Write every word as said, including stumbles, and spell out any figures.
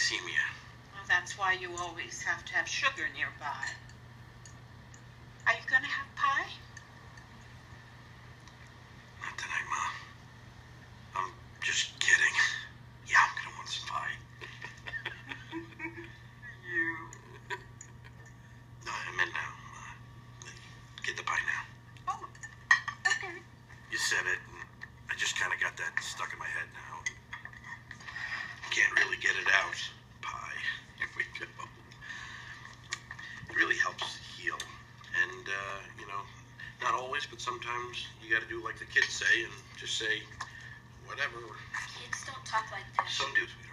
glycemia. Well, that's why you always have to have sugar nearby. Are you going to have pie? Not tonight, Ma. I'm just kidding. Yeah, I'm going to want some pie. You. No, I meant now. Uh, get the pie now. Oh. You said it, and I just kind of got that stuck in my head now. Can't really get it out. Pie. Here we go. It really helps heal. And, uh, you know, not always, but sometimes you got to do like the kids say and just say, whatever. Kids don't talk like that. Some do.